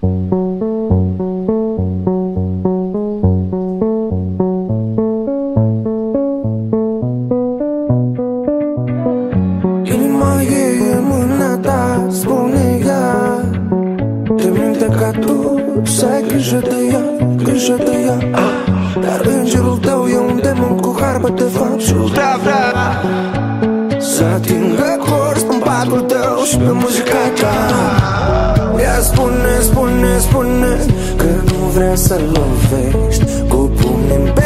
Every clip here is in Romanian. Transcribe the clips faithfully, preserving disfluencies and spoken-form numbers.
Inima e în mâna ta, spune ea. Te minte ca tu să ai grijă de ea, grijă de ea. Dar îngerul tău e un demon cu harbă de fapt și vrea, vrea să atingă corp în patul tău și pe muzica ta. Ea spune, spune, spune că nu vrea să lovești cu pumni în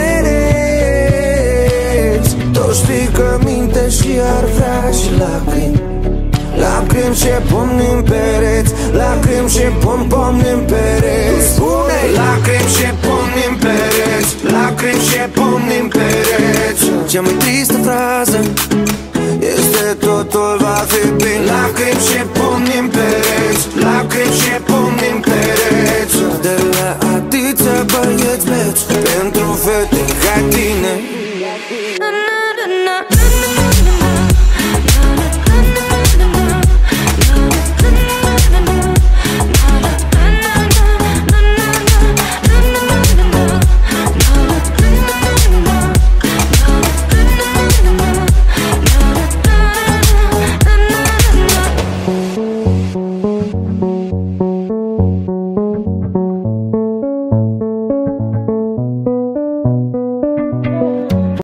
pereți. Tu știi că minte și ar vrea și lacrimi, lacrimi și pomni în pereți, lacrimi și pom, pomni în pereți. Spune lacrimi și pomni în pereți, lacrimi și pomni în pereți. Cea mai tristă frază este totul va fi bine. Lacrimi și pomni în pereți, lacrimi și pomni